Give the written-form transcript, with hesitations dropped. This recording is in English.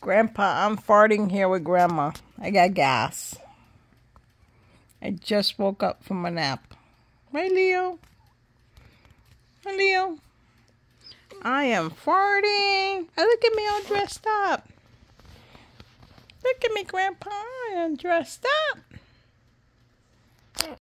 Grandpa, I'm farting here with Grandma. I got gas. I just woke up from a nap. Right, Leo? Hi, Leo. I am farting. Oh, look at me all dressed up. Look at me, Grandpa. I am dressed up.